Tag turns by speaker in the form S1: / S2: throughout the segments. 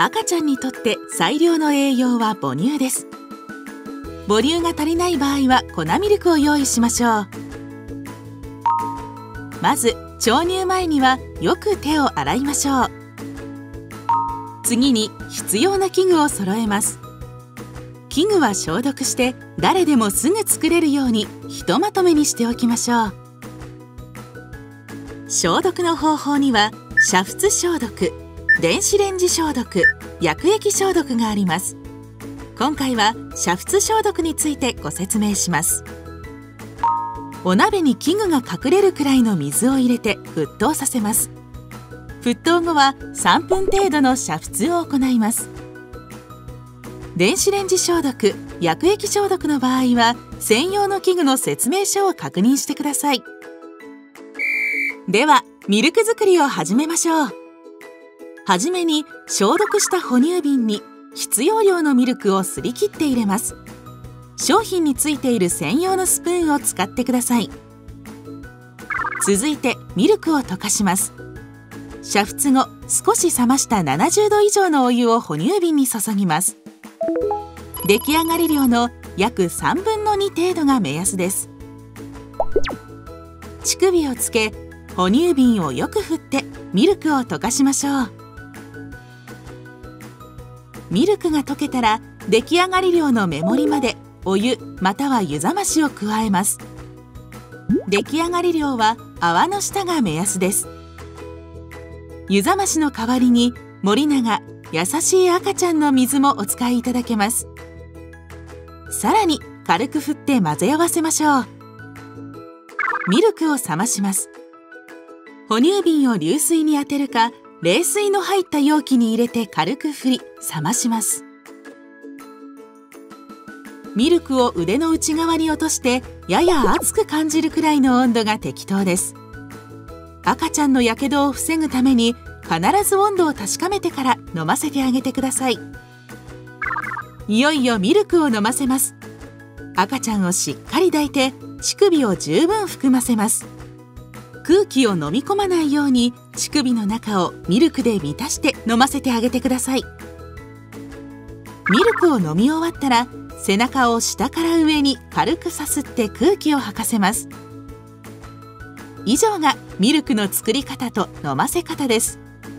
S1: 赤ちゃんにとって最良の栄養は母乳です。母乳が足りない場合は粉ミルクを用意しましょう。まず調乳前にはよく手を洗いましょう。次に必要な器具を揃えます。器具は消毒して誰でもすぐ作れるようにひとまとめにしておきましょう。消毒の方法には煮沸消毒、電子レンジ消毒、薬液消毒があります。今回は煮沸消毒についてご説明します。お鍋に器具が隠れるくらいの水を入れて沸騰させます。沸騰後は3分程度の煮沸を行います。電子レンジ消毒、薬液消毒の場合は専用の器具の説明書を確認してください。ではミルク作りを始めましょう。はじめに消毒した哺乳瓶に必要量のミルクをすり切って入れます。商品についている専用のスプーンを使ってください。続いてミルクを溶かします。煮沸後少し冷ました70度以上のお湯を哺乳瓶に注ぎます。出来上がり量の約3分の2程度が目安です。乳首をつけ哺乳瓶をよく振ってミルクを溶かしましょう。ミルクが溶けたら出来上がり量の目盛りまでお湯または湯冷ましを加えます。出来上がり量は泡の下が目安です。湯冷ましの代わりに森永優しい赤ちゃんの水もお使いいただけます。さらに軽く振って混ぜ合わせましょう。ミルクを冷まします。哺乳瓶を流水に当てるか冷水の入った容器に入れて軽く振り冷まします。ミルクを腕の内側に落としてやや熱く感じるくらいの温度が適当です。赤ちゃんのやけどを防ぐために必ず温度を確かめてから飲ませてあげてください。いよいよミルクを飲ませます。赤ちゃんをしっかり抱いて乳首を十分含ませます。空気を飲み込まないように乳首の中をミルクで満たして飲ませてあげてください。ミルクを飲み終わったら背中を下から上に軽くさすって空気を吐かせます。以上がミルクの作り方と飲ませ方です。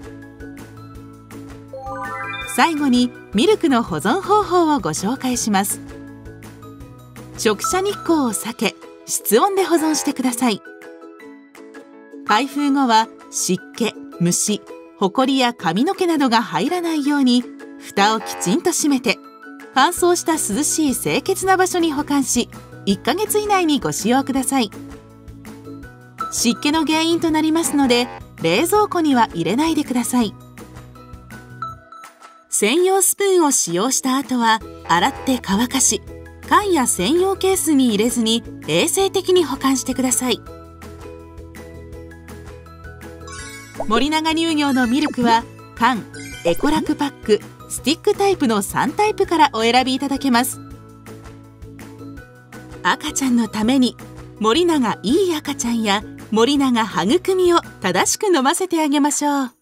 S1: 最後にミルクの保存方法をご紹介します。直射日光を避け室温で保存してください。開封後は湿気、虫、ほこりや髪の毛などが入らないように蓋をきちんと閉めて乾燥した涼しい清潔な場所に保管し1ヶ月以内にご使用ください。湿気の原因となりますので冷蔵庫には入れないでください。専用スプーンを使用した後は洗って乾かし缶や専用ケースに入れずに衛生的に保管してください。森永乳業のミルクは缶、エコラクパック、スティックタイプの3タイプからお選びいただけます。赤ちゃんのために森永いい赤ちゃんや森永はぐくみを正しく飲ませてあげましょう。